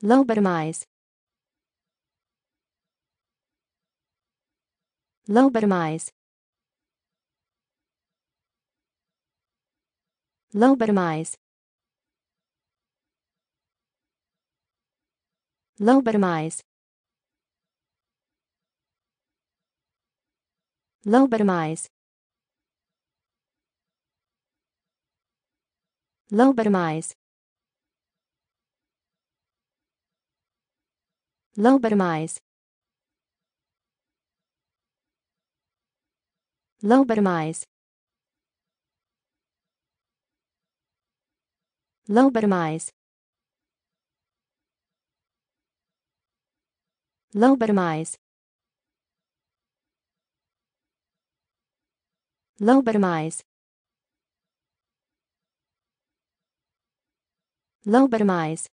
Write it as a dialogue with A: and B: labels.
A: Lobotomize. Lobotomize. Lobotomize. Lobotomize. Lobotomize. Lobotomize. Lobotomize. Lobotomize. Lobotomize. Lobotomize. Lobotomize. Lobotomize.